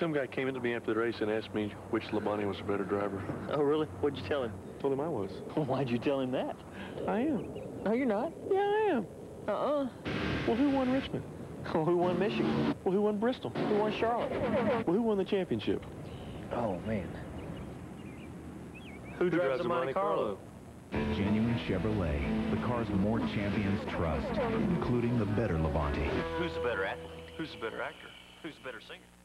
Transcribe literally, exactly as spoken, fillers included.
Some guy came into me after the race and asked me which Labonte was a better driver. Oh, really? What'd you tell him? Told him I was. Why'd you tell him that? I am. No, you're not. Yeah, I am. Uh-uh. Well, who won Richmond? Well, who won Michigan? Well, who won Bristol? Who won Charlotte? Well, who won the championship? Oh, man. Who, who drives, drives the Monte Carlo? Genuine Chevrolet, the cars more champions trust, including the better Labonte. Who's the better athlete? Who's the better actor? Who's the better singer?